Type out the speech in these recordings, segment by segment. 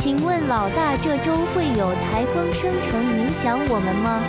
请问老大，这周会有台风生成影响我们吗？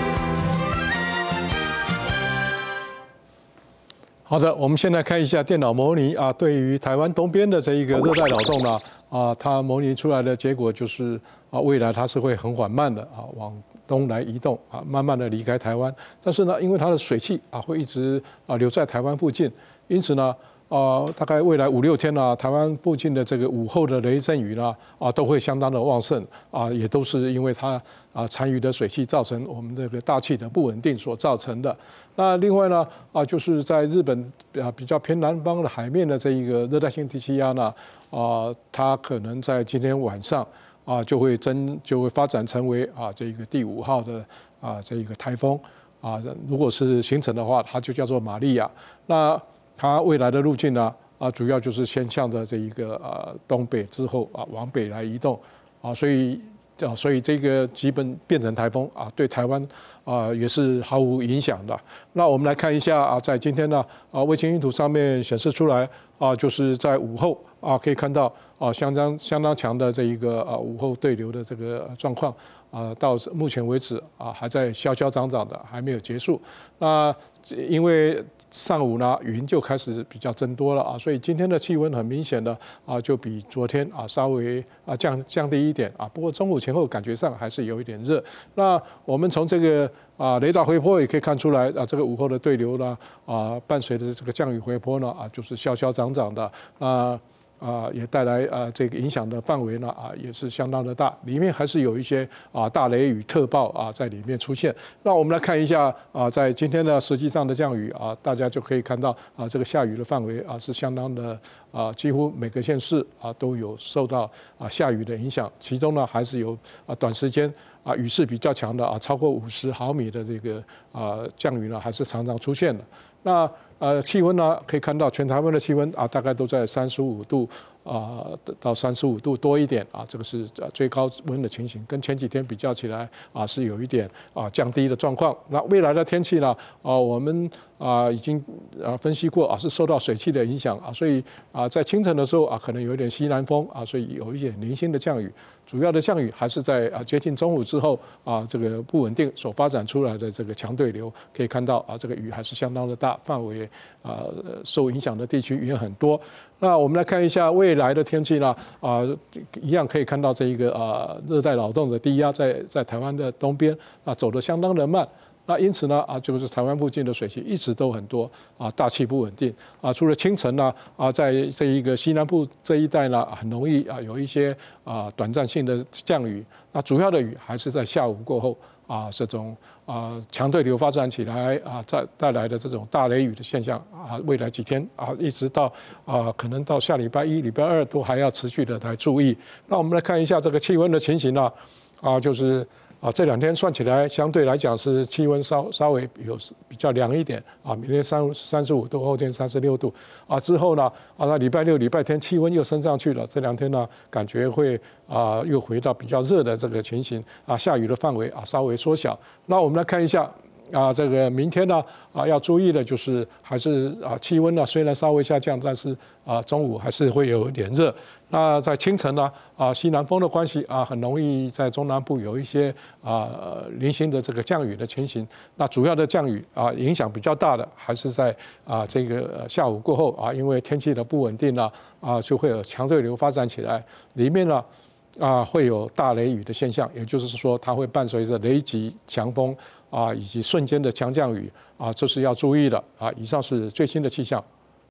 好的，我们先来看一下电脑模拟啊，对于台湾东边的这一个热带扰动呢，它模拟出来的结果就是未来它是会很缓慢的往东来移动慢慢的离开台湾。但是呢，因为它的水汽会一直留在台湾附近，因此呢，大概未来5、6天呢，台湾附近的这个午后的雷阵雨呢，都会相当的旺盛也都是因为它残余的水汽造成我们这个大气的不稳定所造成的。那另外呢，就是在日本比较偏南方的海面的这一个热带性低气压呢，它可能在今天晚上就会发展成为这个第5号的这一个台风如果是形成的话，它就叫做玛利亚。那它未来的路径呢，主要就是先向着这一个东北之后往北来移动所以这个基本变成台风对台湾也是毫无影响的。那我们来看一下在今天呢卫星云图上面显示出来就是在午后可以看到相当强的这一个午后对流的这个状况到目前为止还在消消涨涨的，还没有结束。那因为上午呢云就开始比较增多了所以今天的气温很明显的就比昨天稍微降低一点不过中午前后感觉上还是有一点热。那我们从这个雷达回波也可以看出来这个午后的对流呢伴随着这个降雨回波呢就是消消涨涨的也带来这个影响的范围呢也是相当的大，里面还是有一些大雷雨特报在里面出现。那我们来看一下在今天的实际上的降雨大家就可以看到这个下雨的范围是相当的几乎每个县市都有受到下雨的影响，其中呢还是有短时间雨势比较强的超过50毫米的这个降雨呢还是常常出现的。那气温呢，可以看到全台湾的气温大概都在35度到35度多一点这个是最高温的情形，跟前几天比较起来是有一点降低的状况。那未来的天气呢，我们已经分析过是受到水汽的影响所以在清晨的时候可能有一点西南风所以有一点零星的降雨。主要的降雨还是在接近中午之后这个不稳定所发展出来的这个强对流，可以看到这个雨还是相当的大，范围受影响的地区也很多。那我们来看一下未来的天气呢一样可以看到这一个热带扰动的低压在台湾的东边走得相当的慢。那因此呢就是台湾附近的水汽一直都很多大气不稳定除了清晨呢在这一个西南部这一带呢很容易有一些短暂性的降雨，那主要的雨还是在下午过后这种强对流发展起来带来的这种大雷雨的现象未来几天一直到可能到下礼拜1、礼拜2都还要持续的来注意。那我们来看一下这个气温的情形呢就是这2天算起来，相对来讲是气温稍微有比较凉一点明天35度，后天36度之后呢那礼拜6、礼拜天气温又升上去了，这2天呢感觉会又回到比较热的这个情形下雨的范围稍微缩小。那我们来看一下这个明天呢要注意的就是还是气温呢虽然稍微下降，但是中午还是会有一点热。那在清晨呢西南风的关系很容易在中南部有一些零星的这个降雨的情形。那主要的降雨影响比较大的还是在这个下午过后因为天气的不稳定呢就会有强对流发展起来，里面呢会有大雷雨的现象，也就是说它会伴随着雷击、强风以及瞬间的强降雨这是要注意的以上是最新的气象。